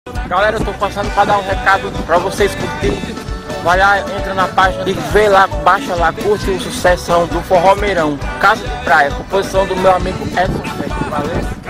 Galera, eu tô passando para dar um recado para vocês curtirem. Vai lá, entra na página e vê lá, baixa lá, curte o Sucessão do Forró Meirão, Casa de Praia, composição do meu amigo Edson Fest. Valeu?